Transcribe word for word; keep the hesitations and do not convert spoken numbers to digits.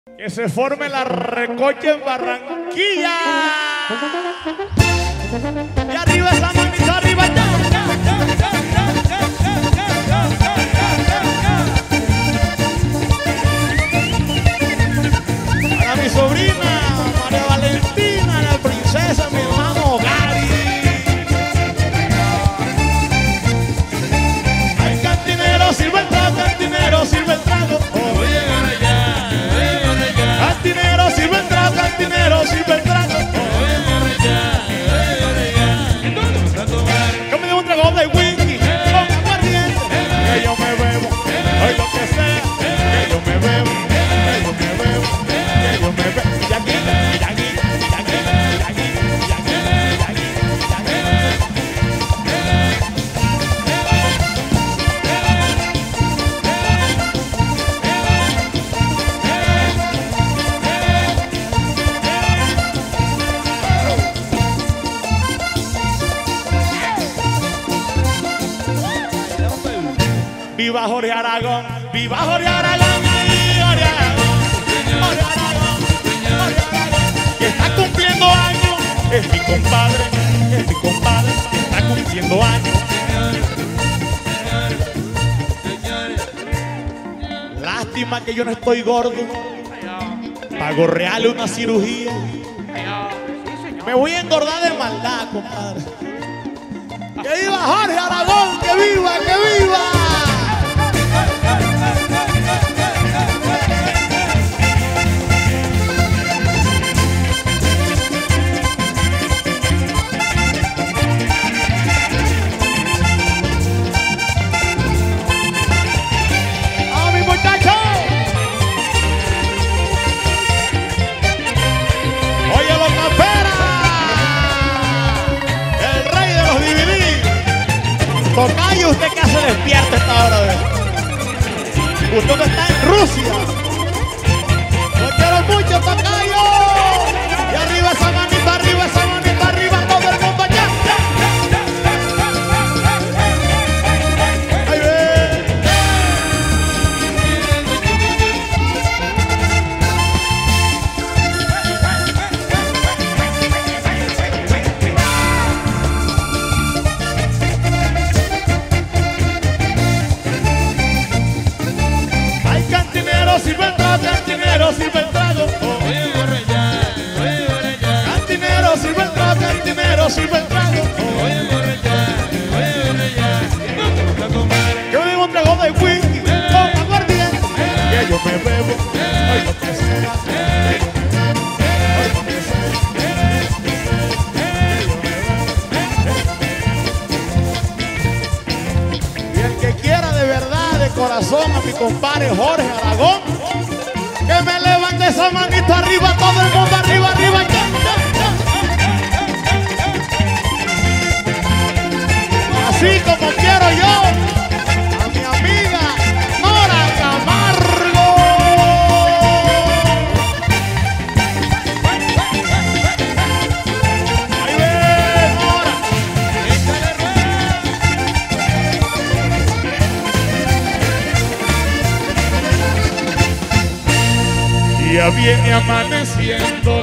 Que se forme la recocha en Barranquilla. Y arriba esa manita, arriba ya. Para mi sobrina María Valentina, la princesa, mi hermano Gary. Ay, cantinero, sirve el trago, cantinero, sirve el trago. Cantinero, sirve el trago, cantinero, sirve el trago. Yo me doy un trago de whisky con aguardiente, que yo me bebo, hoy lo que sea, que yo me bebo, que yo me bebo, que yo me bebo. Y aquí, y aquí, y aquí, y aquí, y aquí, y aquí, y aquí. Viva Jorge Aragón, viva Jorge Aragón, Jorge Aragón, Jorge Aragón, Jorge Aragón, que está cumpliendo años, es mi compadre, es mi compadre, que está cumpliendo años. Lástima que yo no estoy gordo, para gorrearle una cirugía. Me voy a engordar de maldad, compadre. ¡Que viva Jorge Aragón! ¡Que viva, que viva! ¡A mi muchacho! ¡Oye, los camperas! ¡El rey de los D V D! Tocayo, usted que hace despierta esta hora de... Usted no está en Rusia. Lo quiero mucho, Tocayo. Y arriba esa manita, arriba esa manita, arriba todo el mundo allá. Ahí ve. Ay, cantinero, sirve el trago, cantinero, sirve el trago. Cantinero, sirve el trago, cantinero, sirve el trago. Yo me digo un trago de whisky con aguardiente, que yo me bebo, hoy lo que sea, que yo me bebo, hoy lo que sea, que yo me bebo. Y el que quiera de verdad, de corazón, a mi compadre Jorge Aragón, que me levante esa manita arriba, todo el mundo arriba, arriba, ya, ya, ya. Así como quiero yo a mi amiga Nora Camargo. Ahí ve, Nora. Ya viene amaneciendo